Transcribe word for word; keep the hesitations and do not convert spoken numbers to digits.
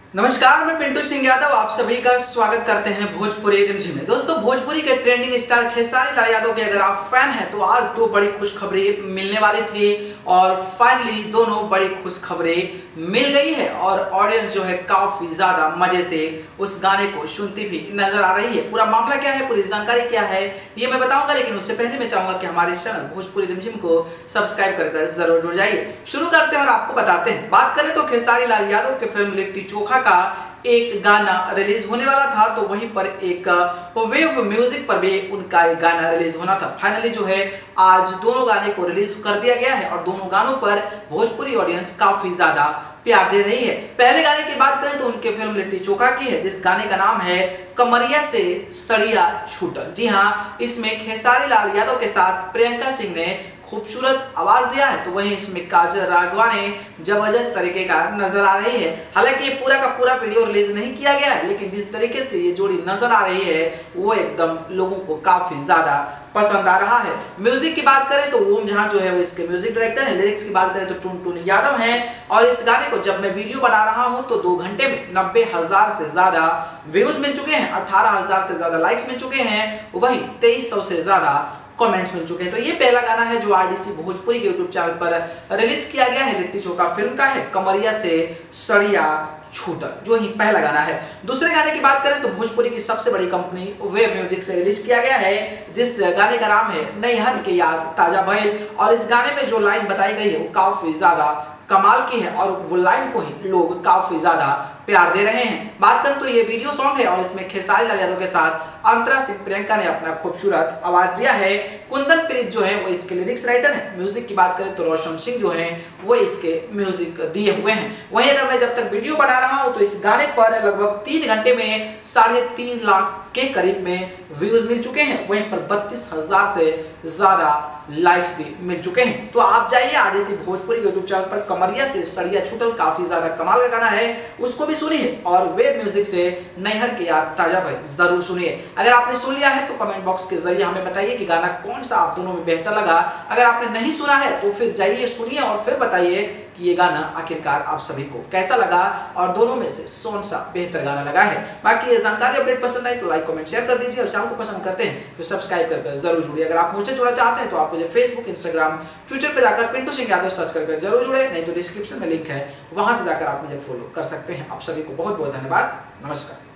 नमस्कार, मैं पिंटू सिंह यादव आप सभी का स्वागत करते हैं भोजपुरी रिमझिम में। दोस्तों, भोजपुरी के ट्रेंडिंग स्टार खेसारी लाल यादव के अगर आप फैन हैं तो आज दो बड़ी खुशखबरी मिलने वाली थी और फाइनली दोनों बड़ी खुशखबरी मिल गई है और ऑडियंस जो है काफी ज्यादा मजे से उस गाने को सुनती भी नजर आ रही है। पूरा मामला क्या है, पूरी जानकारी क्या है, ये मैं बताऊंगा, लेकिन उससे पहले मैं चाहूंगा कि हमारे चैनल भोजपुरी रिमझिम को सब्सक्राइब कर जरूर जुड़ जाइए। शुरू करते हैं और आपको बताते हैं। बात करें तो खेसारी लाल यादव के फिल्म लिट्टी चोखा का एक गाना रिलीज होने वाला था, तो वहीं पर एक वेव म्यूजिक पर भी उनका एक गाना रिलीज होना था। फाइनली जो है आज दोनों गाने को रिलीज कर दिया गया है और दोनों गानों पर भोजपुरी ऑडियंस काफी ज्यादा प्यार दे रही है। पहले गाने की बात करें तो उनके फिल्म लिट्टी चोखा की है, जिस गाने का नाम है कमरिया से सड़िया छूटल। जी हाँ, इसमें खेसारी लाल यादव के साथ प्रियंका सिंह ने खूबसूरत आवाज दिया है, तो वहीं इसमें काजल राघवानी जबरदस्त तरीके का नजर आ रही है। हालांकि ये पूरा का पूरा वीडियो रिलीज नहीं किया गया है, लेकिन जिस तरीके से ये जोड़ी नजर आ रही है वो एकदम लोगों को काफी ज्यादा पसंद आ रहा है। म्यूजिक की बात करें तो ओम जहां जो है वो इसके म्यूजिक डायरेक्टर है। लिरिक्स की बात करें तो टुनटुन यादव हैं और इस गाने को जब मैं वीडियो बना रहा हूं तो दो घंटे में नब्बे हजार से ज्यादा व्यूज मिल चुके हैं, अठारह हजार से ज्यादा लाइक्स मिल चुके हैं, वहीं तेईस सौ से ज्यादा कमेंट्स मिल चुके हैं। तो ये पहला गाना है जो आरडीसी भोजपुरी के यूट्यूब चैनल पर रिलीज किया गया है। लिट्टी चोखा फिल्म का है, कमरिया से सड़िया छूटल जो ही पहला गाना है। दूसरे गाने की बात करें तो भोजपुरी की सबसे बड़ी कंपनी वेव म्यूजिक से रिलीज किया गया है, जिस गाने का नाम है नैहर के याद ताजा भइल। और इस गाने में जो लाइन बताई गई है वो काफी ज्यादा कमाल की है और वो लाइन को ही लोग काफी ज्यादा प्यार दे रहे हैं। बात करें तो ये वीडियो सॉन्ग है और इसमें खेसारी लाल यादव के साथ अंतरा सिंह प्रियंका ने अपना खूबसूरत आवाज दिया है। कुंदन प्रीत जो है वो इसके लिरिक्स राइटर हैं। म्यूजिक की बात करें तो रोशन सिंह जो है वो इसके म्यूजिक दिए हुए हैं। वहीं अगर मैं जब तक वीडियो बना रहा हूं तो इस गाने पर लगभग तीन घंटे में साढ़े तीन लाख के करीब में व्यूज मिल चुके हैं, वहीं पर बत्तीस हजार से ज्यादा लाइक्स भी मिल चुके हैं। तो आप जाइए आरडीसी भोजपुरी के यूट्यूब चैनल पर कमरिया से सड़िया छूटल काफी ज्यादा कमाल का गाना है, उसको भी सुनिए और वेब म्यूजिक से नैहर के याद ताजा भइल जरूर सुनिए। अगर आपने सुन लिया है तो कमेंट बॉक्स के जरिए हमें बताइए कि गाना कौन सा आप दोनों में बेहतर लगा। अगर आपने नहीं सुना है तो फिर जाइए सुनिए और फिर बताइए कि ये गाना आखिरकार आप सभी को कैसा लगा और दोनों में से कौन सा बेहतर गाना लगा है। बाकी ये जानकारी अपडेट पसंद आई तो लाइक कमेंट शेयर कर दीजिए और चैनल को पसंद करते हैं तो सब्सक्राइब करके जरूर जुड़िए। अगर आप मुझसे जुड़ना चाहते हैं तो आप मुझे फेसबुक, इंस्टाग्राम, ट्विटर पर जाकर पिंटू सिंह यादव सर्च करके जरूर जुड़े, नहीं तो डिस्क्रिप्शन में लिंक है, वहां से जाकर आप मुझे फॉलो कर सकते हैं। आप सभी को बहुत बहुत धन्यवाद। नमस्कार।